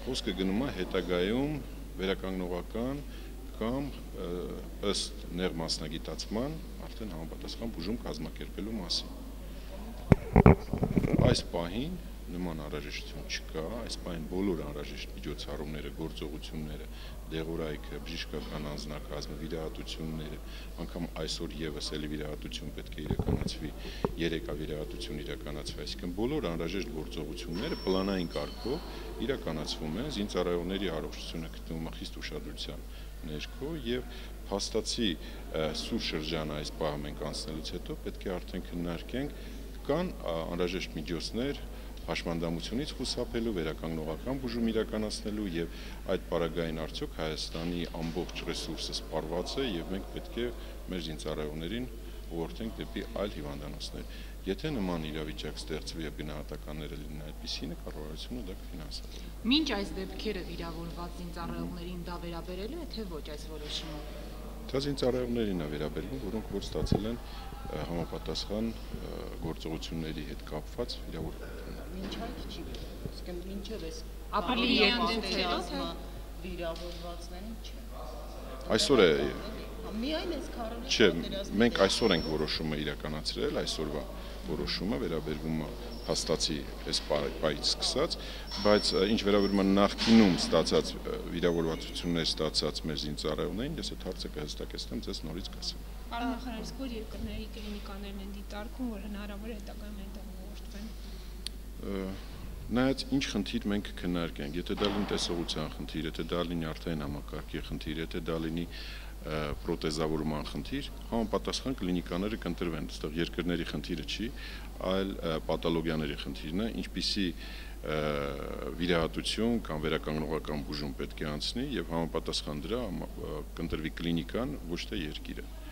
Խոսքը գնում է հետագայում վերականգնողական կամ ըստ նեղ մասնագիտացման արդեն համապատասխան բուժում կազմակերպելու մասին։ Այս պահին նման անհրաժեշտություն չկա, այս պահին բոլոր անհրաժեշտ միջոցառումները, գործողությունները, դեղորայքը, բժշկական անձնակազմը, վիրահատությունները, անգամ այսօր եւս էլի վիրահատություն պետք է իրականացվի, երեկա վիրահատություն իրականացվի, այսինքն բոլոր անհրաժեշտ գործողությունները պլանային կարգով իրականացվում են, զինծառայողների առողջությունը գտնվում է խիստ ուշադրության ներքո եւ փաստացի սուր շրջանը այս պահը մենք անցնելուց հետո պետք է արդեն քննարկենք կան անհրաժեշտ միջոցներ հաշմանդամությունից խուսափելու, վերականգնողական բուժում իրականացնելու եւ այդ պարագային արդյոք Հայաստանի ամբողջ ռեսուրսը սպառված է եւ մենք պետք է մեր զինծառայողներին ուղղորդենք դեպի այլ հիվանդանոցներ։ Եթե նման իրավիճակ ստեղծվի եւ գնահատականները լինեն այդպիսինը, կառավարությունը դա կֆինանսավորի։ Մինչ այս դեպքերը վիրավորված զինծառայողներին դա վերաբերելու է, թե ոչ այս որոշումը։ Դա զինծառայողներին է վերաբերվում, որոնք որ ստացել են համապատասխան գործողությունների հետ կապված վիրավորություն։ Մինչ այդ չի, այսինքն մինչև այս ապրիլի 2-ից վիրավորվածներին չէ։ Այսօր է Միայն այս քարոզը Չէ, մենք այսօր ենք որոշումը իրականացրել, այսօրվա որոշումը վերաբերվում է հաստացի այս պայից սկսած, բայց ինչ վերաբերում է նախկինում ստացած վիրավորվածություններ ստացած մեր զինծառայողներին, ես այդ հարցը կհստակեցնեմ, ձեզ նորից կասեմ։ Պարոն նախարար, որ երկրների կլինիկաներն են դիտարկում, որ հնարավոր է հետագայում ուղղորդվեն։ Նայած ինչ խնդիր մենք քննարկենք, եթե դա լինի տեսողության խնդիր, եթե դա լինի արտաքին համակարգի խնդիր, եթե դա լինի պրոթեզավորման խնդիր, համապատասխան կլինիկաները կընտրվեն, այստեղ երկրների խնդիրը չի, այլ պաթոլոգիաների խնդիրն է, ինչպիսի վիրահատություն կամ վերականգնողական բուժում պետք է անցնի եւ համապատասխան դրա կընտրվի կլինիկան, ոչ թե երկիրը։